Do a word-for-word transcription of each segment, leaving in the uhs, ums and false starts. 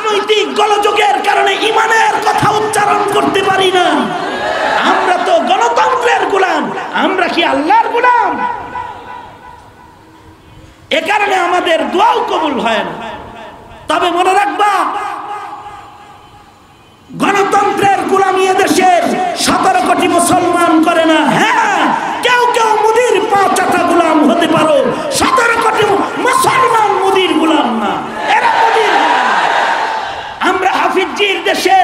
রাজনৈতিক গোলযোগের কারণে ইমানের কথা উচ্চারণ করতে পারি না। আমরা তো গণতন্ত্রের গোলাম, আমরা কি আল্লাহর গোলাম? এ কারণে আমাদের দোয়াও কবুল হয় না। তবে মনে রাখবা, গণতন্ত্রের গোলামি দেশের সতেরো কোটি মুসলমান করে না। হ্যাঁ, কেউ কেউ মুদির পাঁচ চাটা গোলাম হতে পারো, সতেরো কোটি মুসলমান মুদির গোলাম না, এরা মুদির। আমরা হাফিজির দেশের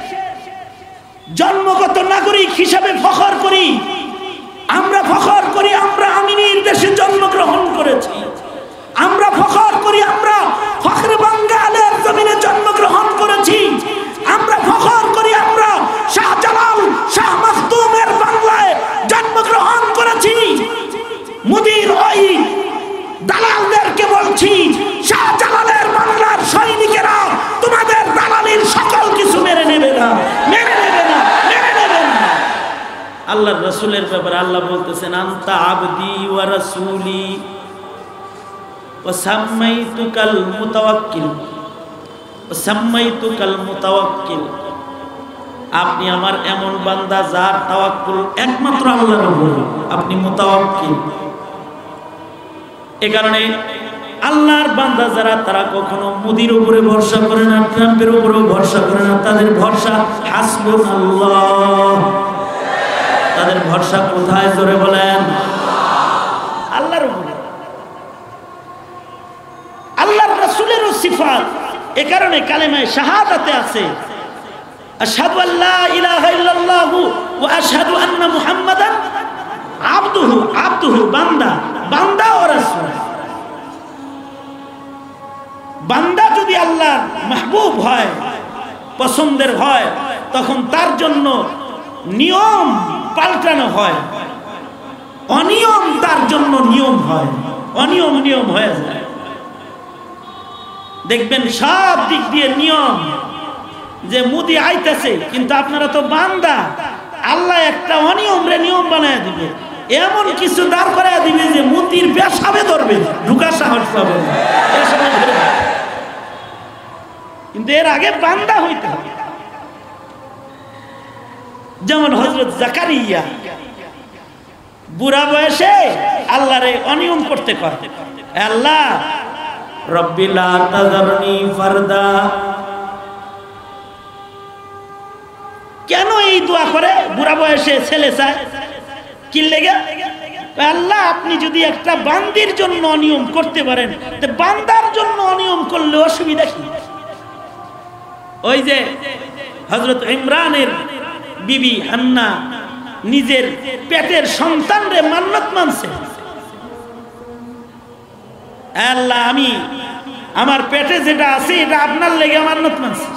জন্মগত নাগরিক হিসাবে ফখর করি। আমরা ফখর করি আমরা আমিনীর দেশে জন্মগ্রহণ করেছি। আমরা ফখর করি আমরা ফখরে বাঙ্গালের জমিনে জন্মগ্রহণ করেছি। আমরা ফখর করি আমরা শাহজালাল শাহ মাখদুমের বাংলায় জন্মগ্রহণ করেছি। মুদির ওই দালালদেরকে বলছি, শাহজালালের বাংলার সৈনিকেরা তোমাদের দালালির সকল কিছু মেনে নেবে না, মেনে নেবে না, মেনে নেবে না। আল্লাহর রাসূলের ব্যাপারে আল্লাহ বলতেছেন, আনতা আবদি ওয়া রাসূলি ওয়া সাম্মাইতুকাল মুতাওয়াক্কিল ওয়া সাম্মাইতুকাল মুতাওয়াক্কিল। আপনি আমার এমন বান্দা যার তাওয়াক্কুল একমাত্র আল্লাহর উপর, আপনি মুতাওয়াক্কিল। এই কারণে আল্লাহর বান্দা যারা, তারা কখনো মুদির উপরে ভরসা করে না, ট্রাম্পের উপরেও ভরসা করে না। তাদের ভরসা হাসবুনাল্লাহ। তাদের ভরসা কোথায়? জোরে বলেন, আল্লাহর উপরে। আল্লাহর রাসূলেরও সিফাত এ কারণে কালেমায়ে শাহাদাতে আছে, আশহাদু আল্লা ইলাহা ইল্লাল্লাহু ওয়া আশহাদু আন্না মুহাম্মাদান আবদুহু। আবদুহু বান্দা, বান্দা ও রাসূল। বান্দা যদি আল্লাহর মাহবুব হয়, পছন্দের হয়, তখন তার জন্য নিয়ম পাল্টানো হয়, অনিয়ম তার জন্য নিয়ম হয়, অনিয়ম নিয়ম হয়ে যায়। দেখবেন সব দিক দিয়ে নিয়ম, যে মুদি আইতেছে, কিন্তু আপনারা তো বান্দা, আল্লাহ একটা অনিয়ম রে নিয়ম বানায় দিবে, এমন কিছু দাঁড় করায় দিবে যে মুদির পেশাবে ধরবে, ঢুকা সাহস পাবে না। কিন্তু এর আগে বান্দা হইতে হবে। যেমন হযরত জাকারিয়া বুড়া বয়সে আল্লাহরে অনিয়ম করতে কয়, আল্লাহ রব্বি লা তাযারনি ফারদা। কেন এই দোয়া করে? বুড়া বয়সে ছেলে চায়, কি লেগে? আল্লাহ আপনি যদি একটা বান্দির জন্য অনিয়ম করতে পারেন, তো বান্দার জন্য অনিয়ম করলে অসুবিধা কি? ওই যে হযরত ইমরানের বিবি হান্না নিজের পেটের সন্তানরে মান্নত মানছে, আল্লাহ আমি আমার পেটে যেটা আছে এটা আপনার লেগে মান্নত মানছি।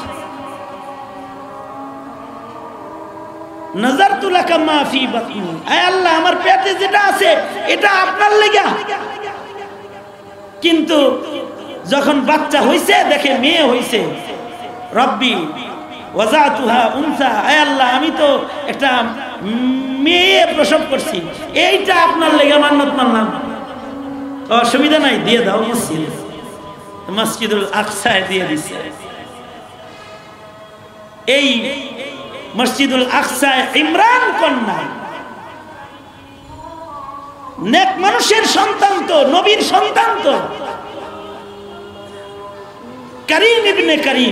নাযারতু লাকা মা ফি বাতনি, আয় আল্লাহ আমার পেটে যেটা আছে এটা আপনার লেগে। কিন্তু যখন বাচ্চা হইছে, দেখে মেয়ে হইছে, রব্বি ওয়াজাতুহা উনসা, আয় আল্লাহ আমি তো একটা মেয়ে প্রসব করছি, এইটা আপনার লেগে মান্নত মানলাম। অসুবিধা নাই, দিয়ে দাও মসজিদ, মসজিদুল আকসায় দিয়ে দিছে। এই মসজিদুল আকসায় ইমরান কন্যা, নেক মানুষের সন্তান তো, নবীর সন্তান তো, করিম ইবনে করিম,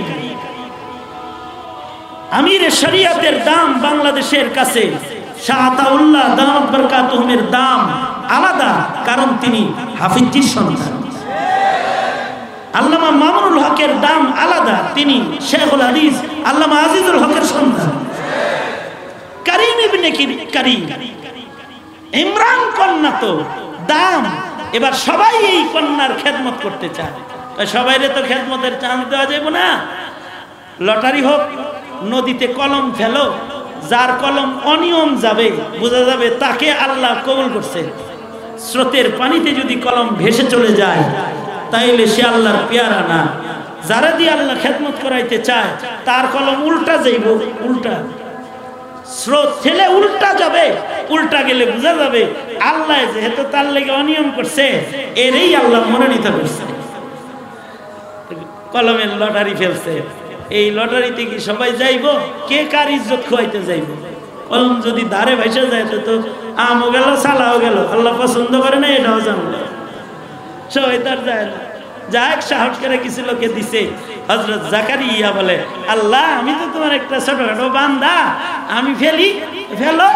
আমিরে শরিয়তের দাম বাংলাদেশের কাছে শাহ আতাউল্লাহ দামাত বরকাতুহুমের দাম আলাদা, কারণ তিনি হাফিজির সন্তান। আল্লামা মামুনুল হকের দাম আলাদা, তিনি শেখুল হাদিস আল্লামা আজিজুল হকের সন্তান। করিম ইবনে করিম, ইমরান কন্যা তো দাম। এবার সবাই এই কন্যার খেদমত করতে চায়, সবাইরে তো খেদমতের চান্স দেওয়া যাবে না। লটারি হোক, নদীতে কলম ফেলো, যার কলম অনিয়ম যাবে, বোঝা যাবে তাকে আল্লাহ কবুল করছে। স্রোতের পানিতে যদি কলম ভেসে চলে যায়, তাইলে সে আল্লাহর পেয়ারা না। যারা দিয়ে আল্লাহ খেদমত করাইতে চায়, তার কলম উল্টা যাইব, উল্টা স্রোত ঠেলে উল্টা যাবে, উল্টা গেলে বোঝা যাবে আল্লাহ যেহেতু তার লেগে অনিয়ম করছে, এরই আল্লাহ মনোনীত করছে। কলমের লটারি ফেলছে, এই লটারিতে কি সবাই যাইব? কে কার ইজ্জত খোয়াইতে যাইব? কলম যদি ধারে ভাইসা যায় তো আমও গেল সালাও গেল, আল্লাহ পছন্দ করে না এটাও জানলো, সবাই তার যায় না। যাক সাহস করে কিছু লোকে দিছে। হযরত জাকারিয়া বলে, আল্লাহ আমি তো তোমার একটা ছোটখাটো বান্দা, আমি ফেলি, ফেলো।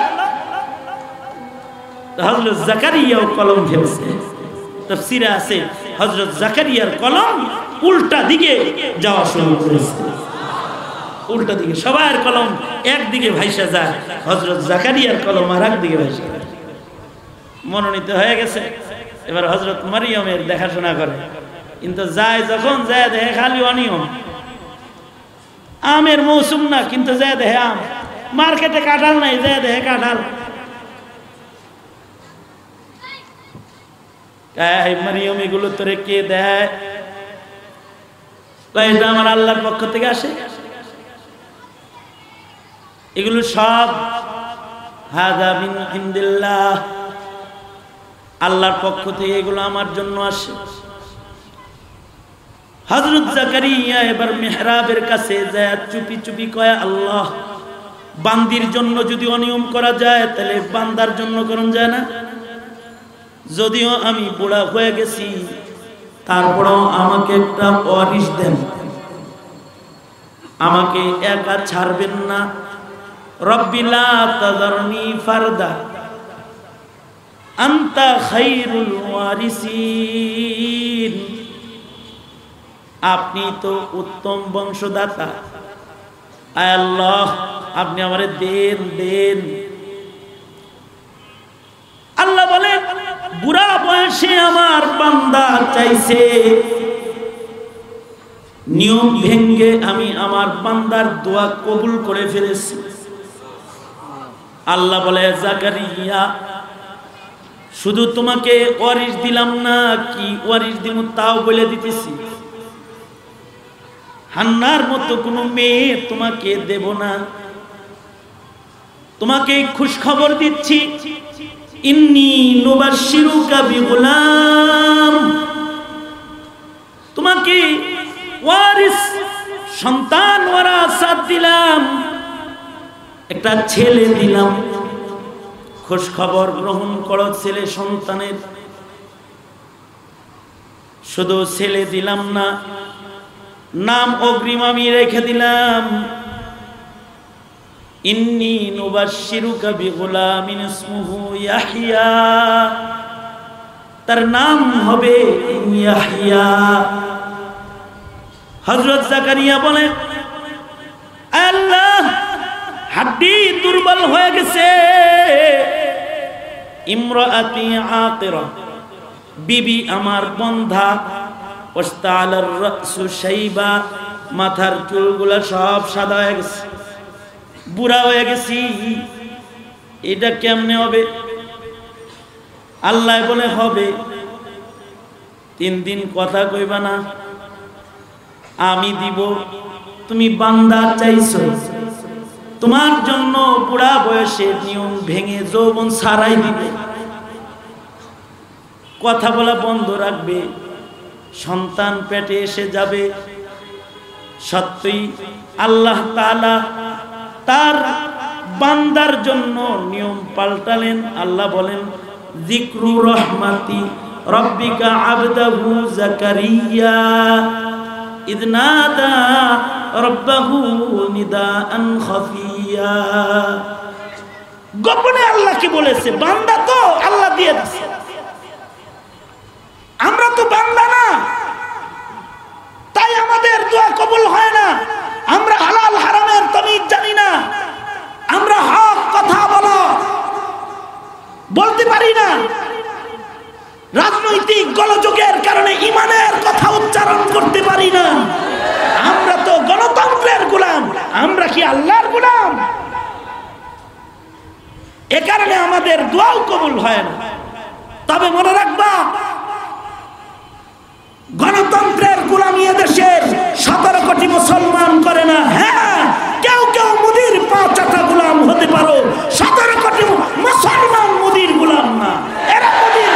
হযরত জাকারিয়াও কলম ফেলছে। তাফসীরে আছে হযরত জাকারিয়ার কলম উল্টা দিকে যাওয়া শুরু করেছে, উল্টা দিকে সবার কলম একদিকে ভাইসা যায়, হযরত জাকারিয়ার কলম আর একদিকে ভাইসা যায়। মনোনীত হয়ে গেছে। এবার হযরত মারিয়মের দেখাশোনা করে, কিন্তু যায় যখন যায় দেখে খালি অনিয়ম। আমের মৌসুম না, কিন্তু যায় দেখে আম। মার্কেটে কাঁঠাল নাই, যায় দেখে কাঁঠাল। মারিয়ম এগুলো তোরে কে দেয়? এটা আমার আল্লাহর পক্ষ থেকে আসে। এগুলো সব হাযা মিন ইনদিল্লাহ, আল্লাহর পক্ষ থেকে এগুলো আমার জন্য আসে। হযরত জাকারিয়া এবার মিহরাবের কাছে যায় চুপি চুপি কয়, আল্লাহ বান্দির জন্য যদি অনিয়ম করা যায় তাহলে বান্দার জন্য করন যায় না? যদিও আমি বুড়া হয়ে গেছি, তারপরেও আমাকে একটা ওয়ারিশ দেন, আমাকে একা ছাড়বেন না। রব্বি লা তাযারনি ফারদা আনতা খায়রুল ওয়ারিসিন, আপনি তো উত্তম বংশদাতা, আয় আল্লাহ আপনি আমারে দেন দেন। আল্লাহ বলে, বুড়া বয়সে আমার বান্দা চাইছে, নিয়ম ভেঙ্গে আমি আমার বান্দার দোয়া কবুল করে ফেলেছি। আল্লাহ বলে, জাকারিয়া শুধু তোমাকে ওয়ারিশ দিলাম না, কি ওয়ারিশ দিব তাও বলে দিতেছি। হান্নার মতো কোনো মেয়ে তোমাকে দেব না। তোমাকে খুশ খবর দিচ্ছি, ইন্নী নুবাশশিরুকা বিগুলাম, তোমাকে ওয়ারিস সন্তান ওয়ারাসাত দিলাম, একটা ছেলে দিলাম। খুশ খবর গ্রহণ করো ছেলে সন্তানের। শুধু ছেলে দিলাম না, নাম অগ্রিম আমি রেখে দিলাম। ইন্নী নুবাশশিরুকা বিগুলামিন ইসমুহু ইয়াহইয়া, তার নাম হবে ইয়াহইয়া। হযরত জাকারিয়া বলে, আল্লাহ হাড্ডি দুর্বল হয়ে গেছে, ইমরাআতি আকিরা, বিবি আমার বন্ধা, ওয়াস্তাআলার রাসু শাইবা, মাথার চুলগুলা সব সাদা হয়ে গেছে, বুড়া হয়ে গেছি, এটা কেমনে হবে? আল্লাহ বলে, হবে। তিন দিন কথা কইবা না, আমি দিব। তুমি বান্দা চাইছো, তোমার জন্য বুড়া বয়সে নিয়ম ভেঙে যৌবন ছাড়াই দিবে, কথা বলা বন্ধ রাখবে, সন্তান পেটে এসে যাবে। সত্যই আল্লাহ তাআলা তার বান্দার জন্য নিয়ম পাল্টালেন। আল্লাহ বলেন, যিকরু রহমাতি রব্বিকা আবদাহু জাকারিয়া ইদ নাদা রব্বাহু নিদাআন খাফিয়া। গোপনে আল্লাহকে বলেছে, বান্দা তো আল্লাহ দিয়ে দিয়েছে, আমরা তো বান্দা না, তাই আমাদের দোয়া কবুল হয় না। আমরা হালাল হারামের তামিজ জানি না, আমরা হক কথা বলা বলতে পারি না, রাজনৈতিক গোলযোগের কারণে ইমানের কথা উচ্চারণ করতে পারি না। আমরা তো গণতন্ত্রের গোলাম, আমরা কি আল্লাহর গোলাম? এ কারণে আমাদের দোয়াও কবুল হয় না। তবে মনে রাখবা, গণতন্ত্রের গোলামি দেশের সতেরো কোটি মুসলমান করে না। হ্যাঁ, কেউ কেউ মুদির পা চাটা গোলাম হতে পারো, সতেরো কোটি মুসলমান মুদির গোলাম না, এরা মুদির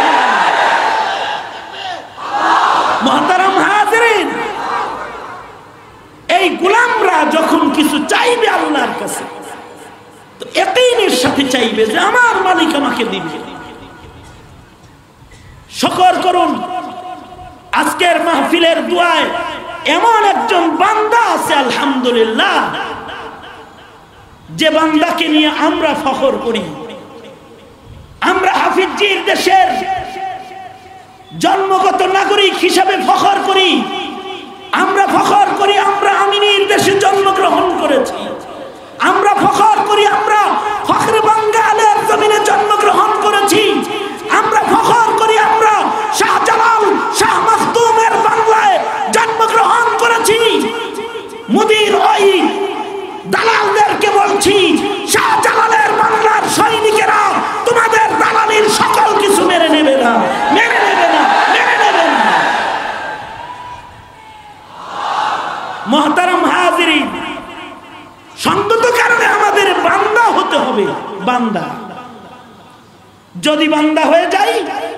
মোহতারাম হাজিরিন, এই গোলামরা যখন কিছু চাইবে আল্লাহর কাছে তো ইয়াকিনের সাথে চাইবে যে আমার মালিক আমাকে দিবে। শুকর করুন আজকের মাহফিলের দুয়ায় এমন একজন বান্দা আছে আলহামদুলিল্লাহ, যে বান্দাকে নিয়ে আমরা ফখর করি। আমরা হাফিজজির দেশের জন্মগত নাগরিক হিসাবে ফখর করি। আমরা ফখর করি আমরা আমিনীর দেশে জন্মগ্রহণ করেছি। আমরা ফখর করি আমরা ফখরে বাঙ্গালের জমিনে জন্মগ্রহণ করেছি। আমরা ফখর করি আমরা শাহজালাল শাহ মাখদুমের বাংলায় জন্মগ্রহণ করেছি। মুদির ওই দালালদেরকে বলছি, শাহজালালের বাংলার সৈনিকেরা তোমাদের দালালির সকল কিছু মেনে নেবে না, মেনে নেবে না, মেনে নেবে না। মুহতারাম হাজিরিন, সঙ্গত কারণে আমাদের বান্দা হতে হবে। বান্দা যদি বান্দা হয়ে যাই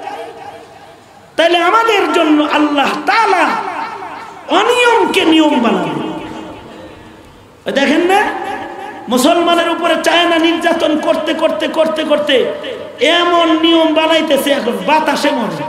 তাহলে আমাদের জন্য আল্লাহ তাআলা অনিয়মকে নিয়ম বানাবে। দেখেন না, মুসলমানের উপরে চায়না নির্যাতন করতে করতে করতে করতে এমন নিয়ম বানাইতেছে এখন বাতাসে মরে,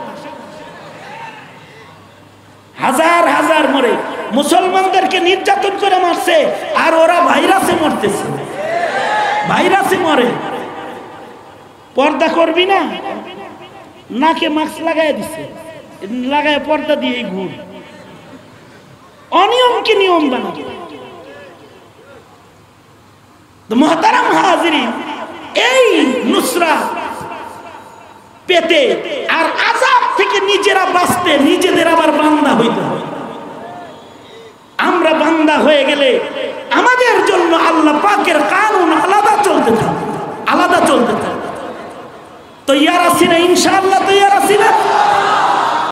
হাজার হাজার মরে। মুসলমানদেরকে নির্যাতন করে মারছে আর ওরা ভাইরাসে মরতেছে, ভাইরাসে মরে। পর্দা করবি না, নাকে মাস্ক লাগাই দিছে, লাগায় পর্দা দিয়ে ঘুর। অনিয়মকে নিয়ম বানাবে। মুহতারাম হাজিরিন, এই নুসরাত পেতে আর আযাব থেকে নিজেরা বাঁচতে নিজেদের আবার বান্দা হইতে হয়। আমরা বান্দা হয়ে গেলে আমাদের জন্য আল্লাহ পাকের কানুন আলাদা চলতে থাকে, আলাদা চলতে থাকে। তৈয়ার আছি না? ইনশাআল্লাহ তৈয়ার আছি না?